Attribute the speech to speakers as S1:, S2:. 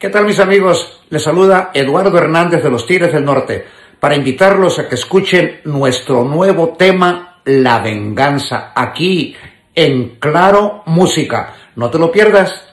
S1: ¿Qué tal, mis amigos? Les saluda Eduardo Hernández de los Tigres del Norte para invitarlos a que escuchen nuestro nuevo tema, La Venganza, aquí en Claro Música. No te lo pierdas.